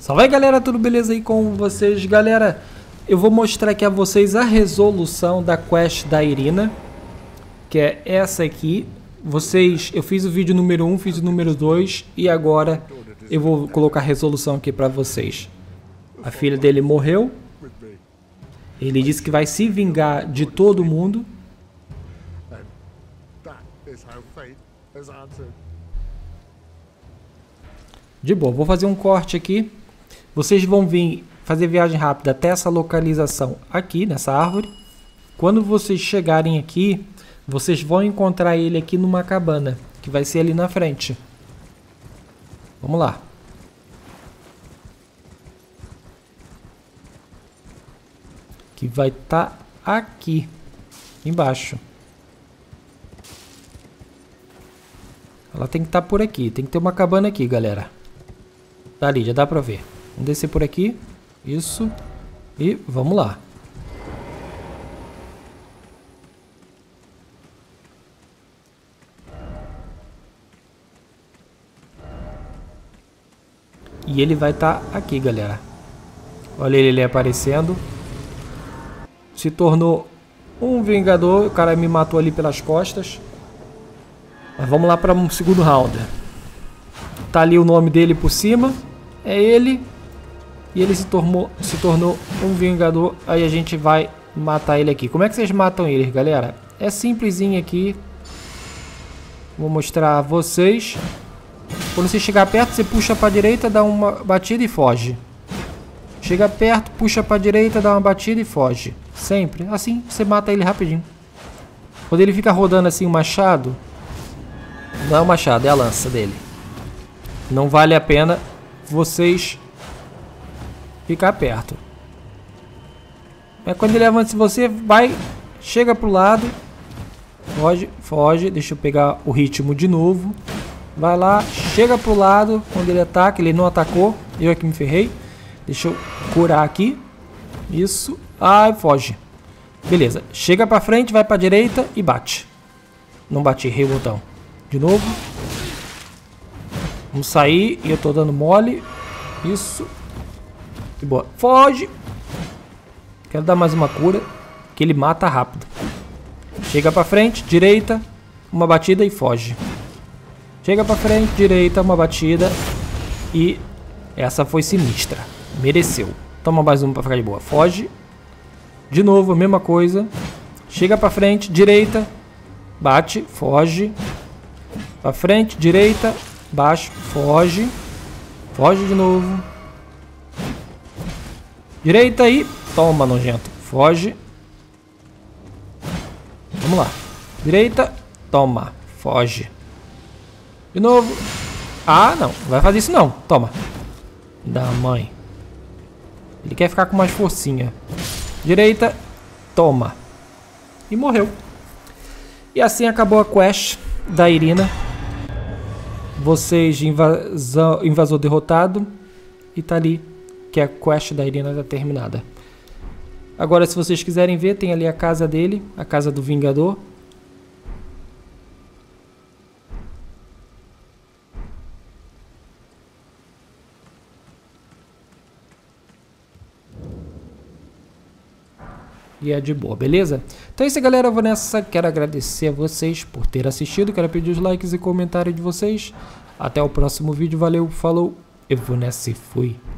Salve aí, galera, tudo beleza aí com vocês? Galera, eu vou mostrar aqui a vocês a resolução da quest da Irina, que é essa aqui. Eu fiz o vídeo número 1, fiz o número 2 e agora eu vou colocar a resolução aqui pra vocês. A filha dele morreu. Ele disse que vai se vingar de todo mundo. De boa, vou fazer um corte aqui. Vocês vão vir fazer viagem rápida até essa localização aqui, nessa árvore. Quando vocês chegarem aqui, vocês vão encontrar ele aqui numa cabana, que vai ser ali na frente. Vamos lá. Que vai estar aqui, embaixo. Ela tem que estar por aqui, tem que ter uma cabana aqui, galera. Tá ali, já dá pra ver. Vamos descer por aqui. Isso. E vamos lá. E ele vai estar aqui, galera. Olha ele aparecendo. Se tornou um vingador. O cara me matou ali pelas costas. Mas vamos lá para um segundo round. Tá ali o nome dele por cima. É ele. E ele se tornou um vingador. Aí a gente vai matar ele aqui. Como é que vocês matam ele, galera? É simplesinho aqui. Vou mostrar a vocês. Quando você chegar perto, você puxa para a direita, dá uma batida e foge. Chega perto, puxa para a direita, dá uma batida e foge. Sempre. Assim você mata ele rapidinho. Quando ele fica rodando assim o machado, não é o machado, é a lança dele. Não vale a pena vocês ficar perto. É quando ele avança, você vai, chega pro lado, foge, foge. Deixa eu pegar o ritmo de novo. Vai lá, chega pro lado. Quando ele ataca, ele não atacou. Eu aqui me ferrei. Deixa eu curar aqui. Isso. Ai, foge. Beleza. Chega pra frente, vai pra direita e bate. Não bati, errei o botão. De novo. Vamos sair. E eu tô dando mole. Isso. Que boa. Foge. Quero dar mais uma cura. Que ele mata rápido. Chega pra frente, direita. Uma batida e foge. Chega pra frente, direita, uma batida. E essa foi sinistra. Mereceu. Toma mais uma pra ficar de boa. Foge. De novo, a mesma coisa. Chega pra frente, direita. Bate, foge. Pra frente, direita. Baixo, foge. Foge de novo. Direita e toma, nojento. Foge. Vamos lá. Direita, toma. Foge. De novo. Ah, não. Não vai fazer isso não. Toma. Da mãe. Ele quer ficar com mais forcinha. Direita. Toma. E morreu. E assim acabou a quest da Irina. Vocês invasor derrotado. E tá ali que a quest da Irina está terminada. Agora, se vocês quiserem ver, tem ali a casa dele. A casa do Vingador. E é de boa, beleza? Então é isso, galera, eu vou nessa. Quero agradecer a vocês por ter assistido. Quero pedir os likes e comentários de vocês. Até o próximo vídeo, valeu, falou. Eu vou nessa e fui.